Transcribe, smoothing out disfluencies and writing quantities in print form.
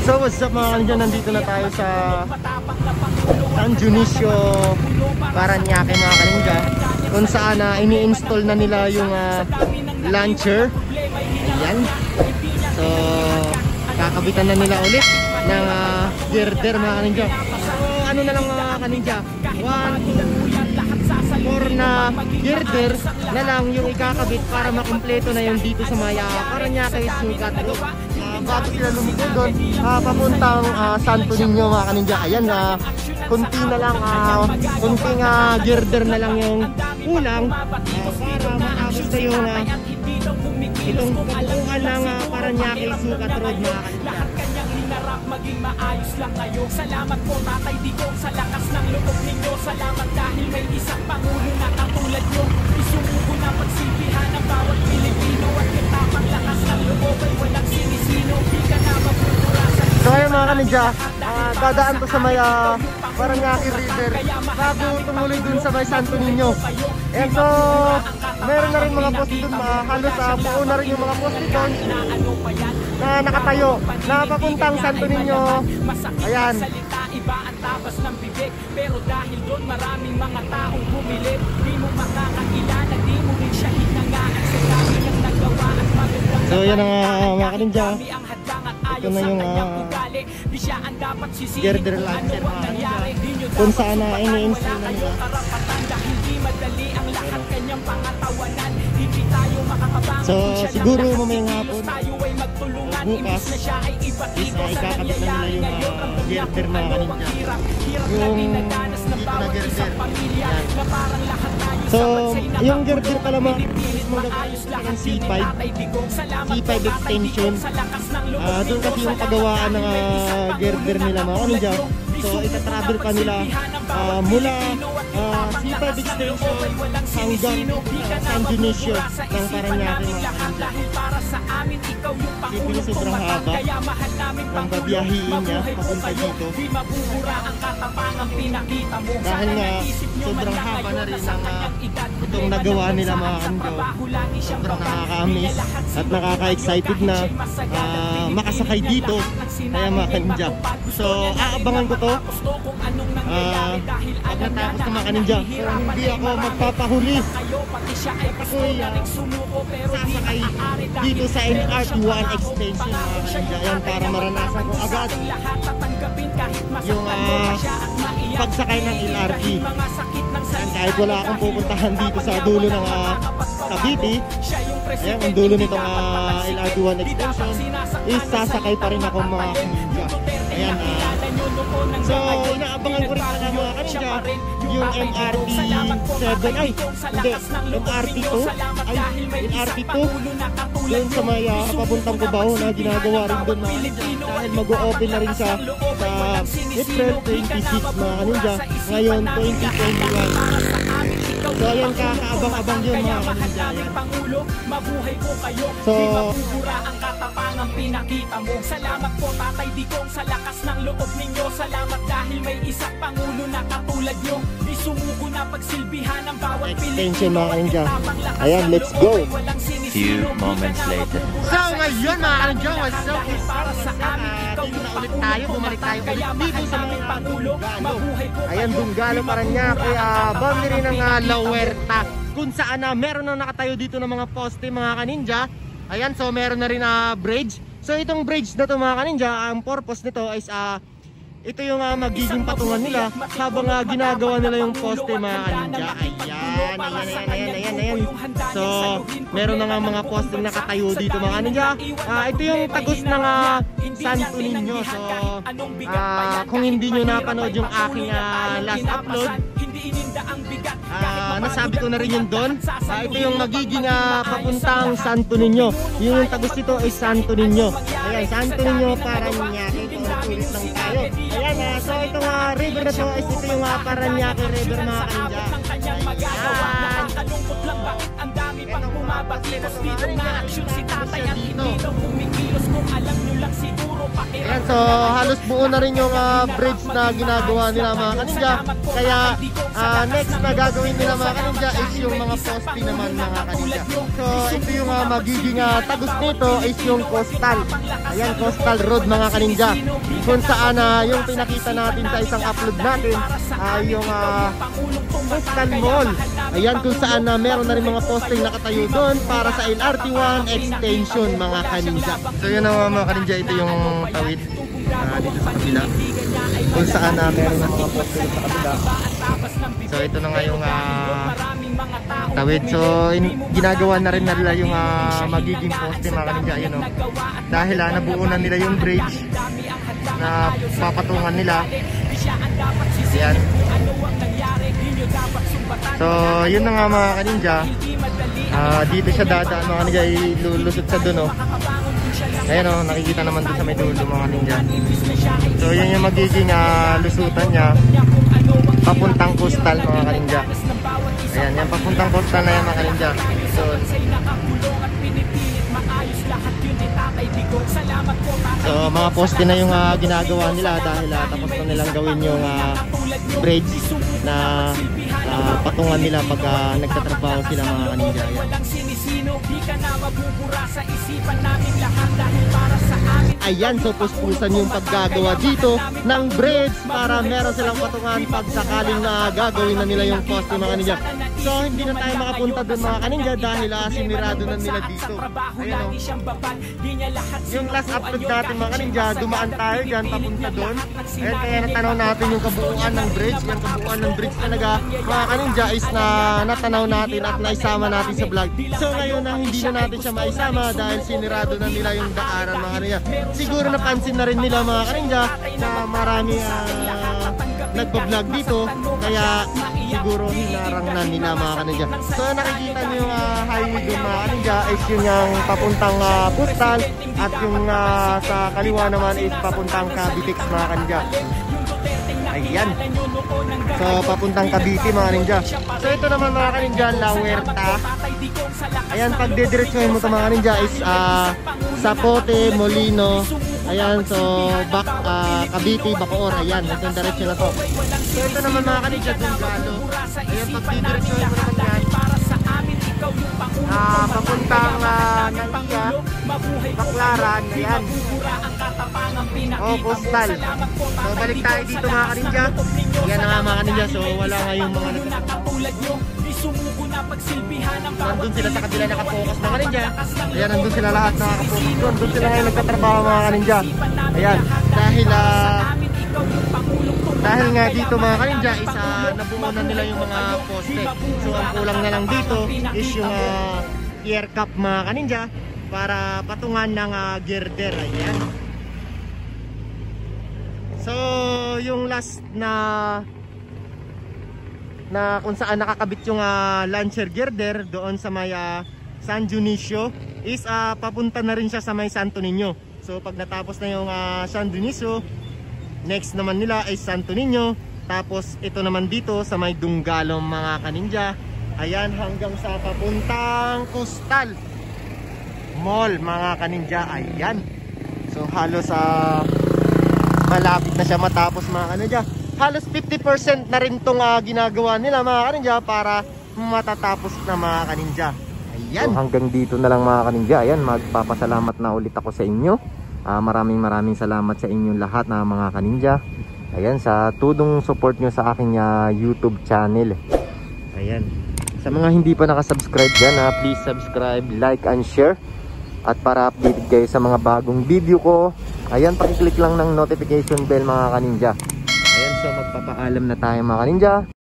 So what's up mga kaninja, nandito na tayo sa San Dionisio, Parañaque mga kaninja, kung saan ini-install na nila yung launcher. Ayan. So kakabitan na nila ulit ng girder mga kaninja. So ano na lang mga kaninja, 1, 2, 4 na girder na lang yung ikakabit para makumpleto na yung dito sa Maya Parañaque Sukat Road. Bago sila lumiko doon papuntang Santo Niño mga kaninja. Ayan, kunti na lang, kunting girder na lang yung kulang para maabot sa yung itong pagkukuhan ng Parañaque Sukat Road mga kaninja. Maging maayos lang kayo. Salamat po Tatay Digong sa lakas ng loob ninyo. Salamat dahil may isang Pangulo na katulad nyo. Isumuko na pagsilbihan ng bawat Pilipino. At yung tapang lakas ng loob ay walang sinisino. Di ka na mapupura sa isa. So ayun mga kaninja, dadaan to sa may Parañaque River bago tumuloy dun sa may Santo Niño. And so meron na rin mga poste dun, halos buo na rin yung mga poste dun na nakatayo na papuntang Santo Niño. Ayan. Iba ang tabas ng bibig, pero dahil doon maraming mga taong bumili. Di mo makakakilala, di mo rin siya hinangaan sa dami niyang nagawa at magandang. So yan ang mga kaninja. Ito na yung girder launcher mga kaninja, kung saan ini-install na nila. Hindi madali ang lahat kanyang pangatawanan. Hindi tayo makakabangon. So siguro mamayang hapon bukas is ikakabit na nila yung girder mga kaninja, yung dito na girder. So yung girder pala mga ng C5 extension, doon kasi yung pagawaan ng girder nila mga kaninja. So itatravel pa nila mula C5 extension hanggang San Dionisio ng Parañaque mga kaninja. Dito sobrang haba ang babiyahiin niya papunta dito, dahil nga sobrang haba na rin ang itong nagawa nila mga kaninja. Sobrang nakaka-amaze at nakaka-excited na makasakay dito kaya mga kaninja. So aabangan ko to pag natapos na mga kaninja. So hindi ako magpapahuli, ako'y sasakay dito sa LRT1 extension mga kaninja. Yan, para maranasan ko agad yung pagsakay ng LRT. Yan, kahit wala akong pupuntahan dito sa dulo ng Cavite, yan, ang dulo nitong LRT1 extension, is sasakay pa rin ako mga kaninja. Ayan, so inaabangan ko rin na mga kaninja yung MRT7, ay hindi, MRT2, doon sa may papuntang Cubao na ginagawa rin doon mga kaninja, dahil mag-o-open na rin siya sa April 26 mga kaninja, ngayon 2021. So ayan, kakaabang-abang yun mga kaninja. So ang katapangang pinakita mo. Salamat po Tatay Digong sa lakas ng loob ninyo. Salamat dahil may isang Pangulo na katulad nyo. Isumuko na pagsilbihan ng bawat extension mga kaninja. Ayan, let's go. Few moments later. So ngayon mga kaninja, what's up? Dito na ulit tayo, bumalik tayo ulit dito sa mga Pangulo. Ayan, Dunggalo, Parañaque, boundary ng La Huerta, kung saan meron na nakatayo dito ng mga poste mga kaninja. Ayan, so meron na rin bridge. So itong bridge na to mga kaninja, ang purpose nito is ito yung magiging patungan nila habang ginagawa nila yung poste mga kaninja. Ayan. So meron na nga mga poste nakatayo dito mga kaninja. Ito yung tagos ng Santo Niño. So kung hindi nyo napanood yung aking last upload, nasabi ko na rin yun doon. Ito yung magiging papuntang Santo Niño. Yung tagos nito ay Santo Niño. Ayan, Santo Niño Parañaque. Ulit lang tayo. Ayan, so itong river na to is ito yung Parañaque River mga kaninja. Nakakalungkot lang bakit ang dami pang bumabatikos dito na aksyon si tatay at hindi daw kumikilos kung alam nyo lang siguro pakiramdam. Ayan, So halos buo na rin yung bridge na ginagawa nila mga kaninja. Kaya next na gagawin nila mga kaninja is yung mga poste naman mga kaninja. So ito yung magiging tagos nito is yung coastal. Ayan, coastal road mga kaninja. Kung saan yung pinakita natin sa isang upload natin yung coastal mall. Ayan, kung saan meron na rin mga posting nakatayo doon para sa LRT1 extension mga kaninja. So yun mga kaninja, ito yung tawid dito sa kabila. Kung saan meron na mga posting sa kabila. So ito na nga yung tawid. So ginagawa na rin nila yung magiging poste mga kaninja. Ayun, dahil nabuo na nila yung bridge na papatungan nila. Ayan. So yun na nga mga kaninja. Dito siya dadaan mga kaninja, ilulusot sa doon. Ayan nakikita naman doon sa may dulo mga kaninja. So yun yung magiging lusutan niya papuntang coastal mga kaninja. Ayan, yan papuntang coastal na yan mga kaninja. So mga poste na yung ginagawa nila dahil tapos na nilang gawin yung bridge na patungan nila pag nagtatrabaho sila mga kaninja. Ayan, so puspusan yung paggagawa dito ng bridge para meron silang patungan pag sakaling gagawin na nila yung poste mga kaninja. So hindi na tayo makapunta doon mga kaninja dahil sinirado na nila dito. Ayan yung last upload natin mga kaninja, dumaan tayo dyan papunta doon. Ayan, kaya natanaw natin yung kabuuan ng bridge. Yung kabuuan ng bridge talaga mga kaninja is na natanaw natin at naisama natin sa vlog. So ngayon hindi na natin siya maisama dahil sinirado na nila yung daanan mga kaninja. Siguro napansin na rin nila mga kaninja na marami nagpa-vlog dito, kaya siguro hinarang na nila mga kaninja. So nakikita niyo yung highway doon mga kaninja is yun yung papuntang coastal at yung sa kaliwa naman is papuntang Cavitex mga kaninja. Ayan. So papuntang Cavite mga kaninja. So ito naman mga kaninja, La Huerta. Ayan, pag didiretsuhin mo ito mga kaninja is Zapote, Molino. Ayan, so Cavite, Bacoor. Ayan, itong diretsyon na to. So ito naman mga kaninja, Dunggalo. Ayan, pag didiretsuhin mo naman yan papuntang Naliya, Baclaran. Ayan. Coastal. So balik tayo dito mga kaninja. Ayan na nga mga kaninja. So wala nga yung mga nandun sila sa kabila nakapokus mga kaninja. Ayan, nandun sila lahat nakapokus doon. Doon sila ngayon nagtatrabaho mga kaninja. Ayan, dahil nga dito mga kaninja is nabuo na nila yung mga poste. So ang kulang na lang dito is yung air cap mga kaninja para patungan ng girder. Ayan. So yung last na kung saan nakakabit yung launcher girder doon sa may San Dionisio is papunta na rin siya sa may Santo Niño. So pag natapos na yung San Dionisio, next naman nila ay Santo Niño. Tapos ito naman dito sa may Dunggalo mga kaninja. Ayan, hanggang sa papuntang Coastal Mall mga kaninja. Ayan. So halos malapit na siya matapos mga kaninja. Halos 50% na rin itong ginagawa nila mga kaninja para matatapos na mga kaninja. Ayan. So hanggang dito na lang mga kaninja. Ayan, magpapasalamat na ulit ako sa inyo. Maraming salamat sa inyong lahat na mga kaninja. Ayan, sa tudong support nyo sa aking YouTube channel. Ayan. Sa mga hindi pa nakasubscribe dyan, please subscribe, like, and share. At para updated kayo sa mga bagong video ko, ayan, pakiclick lang ng notification bell mga kaninja. Ayan, so magpapaalam na tayo mga kaninja.